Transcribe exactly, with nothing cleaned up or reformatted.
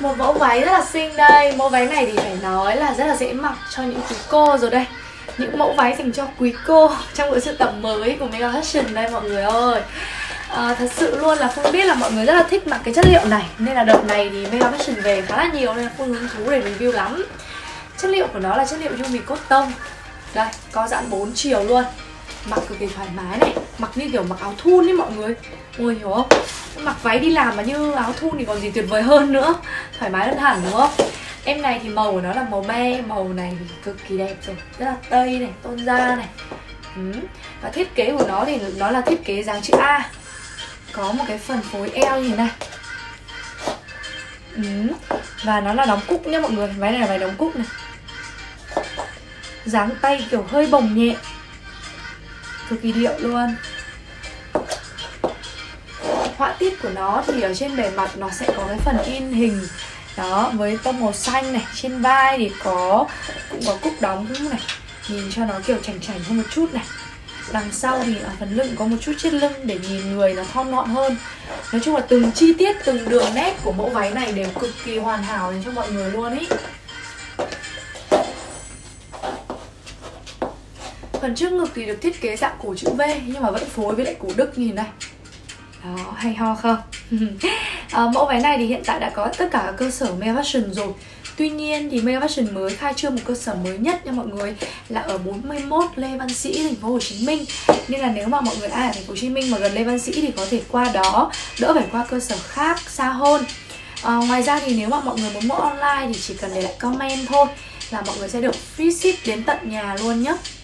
một mẫu váy rất là xinh đây. Mẫu váy này thì phải nói là rất là dễ mặc cho những quý cô rồi đây. Những mẫu váy dành cho quý cô trong cái sưu tập mới của Mega Fashion đây mọi người ơi. à, Thật sự luôn là Phương biết là mọi người rất là thích mặc cái chất liệu này, nên là đợt này thì Mega Fashion về khá là nhiều, nên là Phương hứng thú để review lắm. Chất liệu của nó là chất liệu Yumi cotton. Đây, có dãn bốn chiều luôn. Mặc cực kỳ thoải mái này. Mặc như kiểu mặc áo thun ấy mọi người. Mọi người hiểu không? Mặc váy đi làm mà như áo thun thì còn gì tuyệt vời hơn nữa. Thoải mái hơn hẳn đúng không? Em này thì màu của nó là màu be. Màu này thì cực kỳ đẹp rồi. Rất là tây này, tôn da này. ừ. Và thiết kế của nó thì nó là thiết kế dáng chữ A. Có một cái phần phối eo như thế này. ừ. Và nó là đóng cúc nhá mọi người. Váy này là váy đóng cúc này. Dáng tay kiểu hơi bồng nhẹ, cực kỳ điệu luôn. Họa tiết của nó thì ở trên bề mặt nó sẽ có cái phần in hình đó với tông màu xanh này. Trên vai thì có cũng có cúc đóng này, nhìn cho nó kiểu chảnh chảnh hơn một chút này. Đằng sau thì ở phần lưng có một chút chiết lưng để nhìn người nó thon gọn hơn. Nói chung là từng chi tiết, từng đường nét của mẫu váy này đều cực kỳ hoàn hảo dành cho mọi người luôn ý. Phần trước ngực thì được thiết kế dạng cổ chữ V nhưng mà vẫn phối với lại cổ Đức như thế này. Đó, hay ho không? à, Mẫu váy này thì hiện tại đã có tất cả các cơ sở Mega Fashion rồi. Tuy nhiên thì Mega Fashion mới khai trương một cơ sở mới nhất nha mọi người, là ở bốn mươi mốt Lê Văn Sĩ, thành phố Hồ Chí Minh. Nên là nếu mà mọi người ai ở thành phố Hồ Chí Minh mà gần Lê Văn Sĩ thì có thể qua đó, đỡ phải qua cơ sở khác xa hơn. à, Ngoài ra thì nếu mà mọi người muốn mua online thì chỉ cần để lại comment thôi là mọi người sẽ được free ship đến tận nhà luôn nhé.